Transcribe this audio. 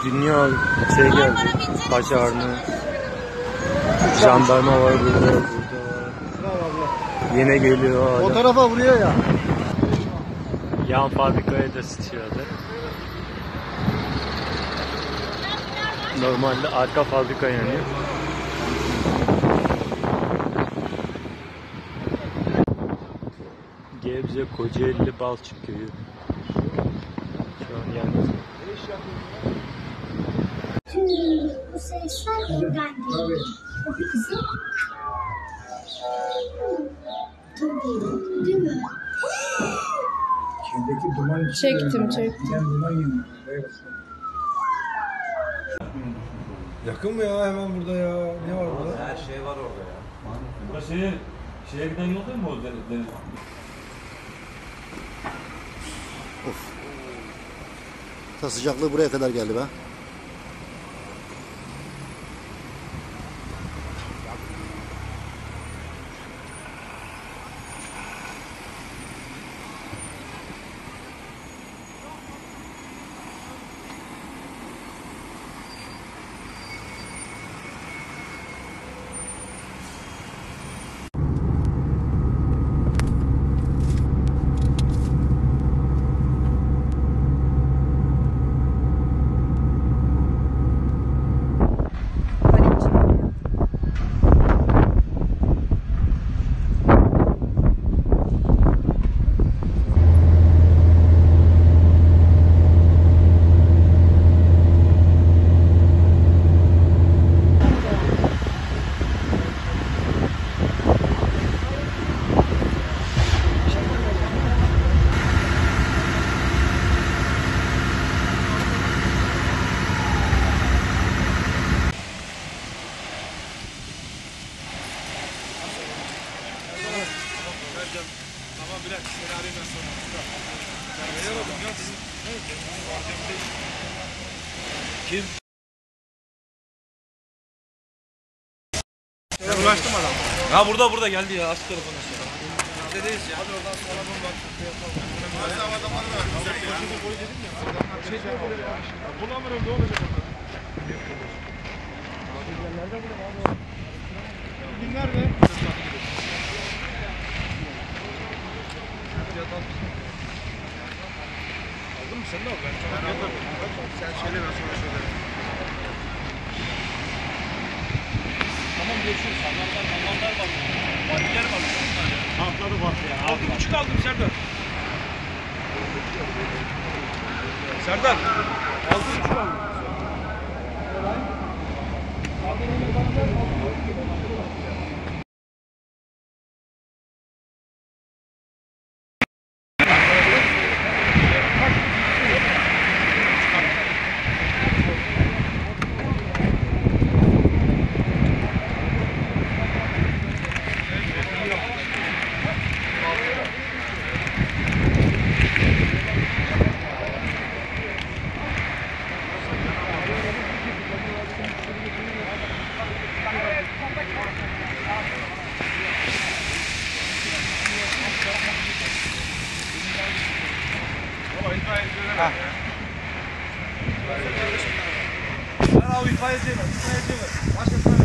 dünya şey geldi. Başarını. Jandarma var burada. Yine geliyor. O tarafa vuruyor ya. Yan fabrikaya da sıçradı. Normalde arka fabrika yanıyor. Gebze Kocaeli Balçık Köyü. Şu an yalnız. Bu sesler buradan geliyor. O kızım. Tabii, değil mi? Şeydeki duman Çektim. duman yanıyor. Yakın mı ya hemen burada ya? Ne var burada? Her şey var orada ya. Burada şeye giden yol değil mi o deniz? Ta sıcaklığı buraya kadar geldi be. Tamam Bülent, seni arayayım ben sonra. Kim? Ulaştım adam. Ha burada geldi ya, aç telefonu sonra. Neredeyiz ya? Hadi oradan sonra bunu bak. Bazı adamlar var. Boy dedim ya. Buna mı ne olacak orada? Nerede burada abi? Nerede? Aldın mı sen de al? Ben aldım. Sen söyle ben sonra söylerim. Tamam görüşürüz. Anlamlar var. Partiler var. Altları var ya. 6,5 aldım Serdar. Serdar. 6,5 aldım. Ben abi itfaiyeci var.